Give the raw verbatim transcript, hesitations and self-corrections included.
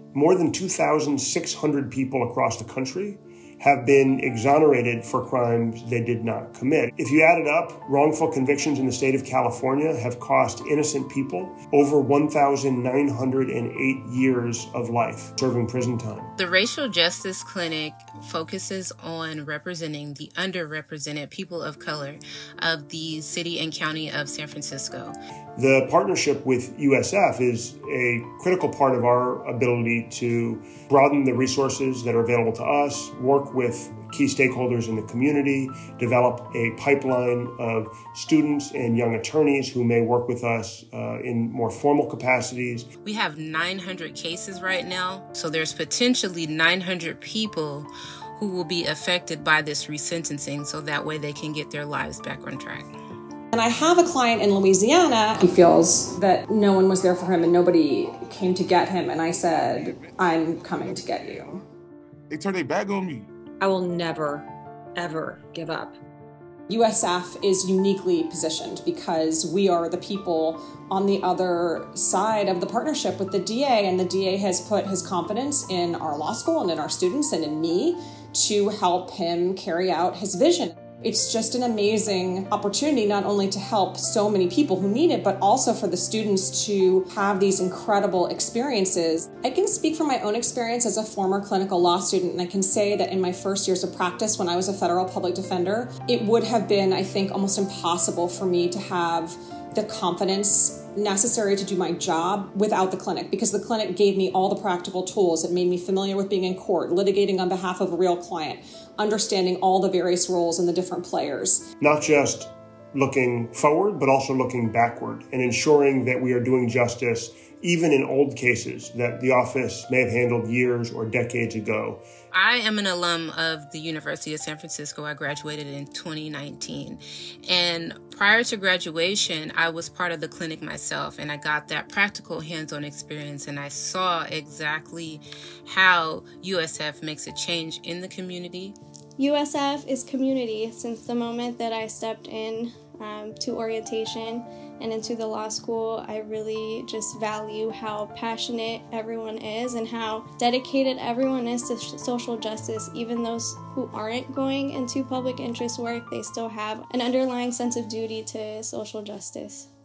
more than two thousand six hundred people across the country have been exonerated for crimes they did not commit. If you add it up, wrongful convictions in the state of California have cost innocent people over one thousand nine hundred eight years of life serving prison time. The Racial Justice Clinic focuses on representing the underrepresented people of color of the city and county of San Francisco. The partnership with U S F is a critical part of our ability to broaden the resources that are available to us, work with key stakeholders in the community, develop a pipeline of students and young attorneys who may work with us uh, in more formal capacities. We have nine hundred cases right now, so there's potentially nine hundred people who will be affected by this resentencing, so that way they can get their lives back on track. And I have a client in Louisiana. He feels that no one was there for him and nobody came to get him. And I said, I'm coming to get you. They turned their back on me. I will never, ever give up. U S F is uniquely positioned because we are the people on the other side of the partnership with the D A, and the D A has put his confidence in our law school and in our students and in me to help him carry out his vision. It's just an amazing opportunity not only to help so many people who need it, but also for the students to have these incredible experiences. I can speak from my own experience as a former clinical law student, and I can say that in my first years of practice when I was a federal public defender, it would have been, I think, almost impossible for me to have the confidence necessary to do my job without the clinic, because the clinic gave me all the practical tools. It made me familiar with being in court, litigating on behalf of a real client, understanding all the various roles and the different players. Not just looking forward, but also looking backward and ensuring that we are doing justice even in old cases that the office may have handled years or decades ago. I am an alum of the University of San Francisco. I graduated in twenty nineteen. And prior to graduation, I was part of the clinic myself, and I got that practical hands-on experience, and I saw exactly how U S F makes a change in the community. U S F is community. Since the moment that I stepped in um, to orientation and into the law school, I really just value how passionate everyone is and how dedicated everyone is to social justice. Even those who aren't going into public interest work, they still have an underlying sense of duty to social justice.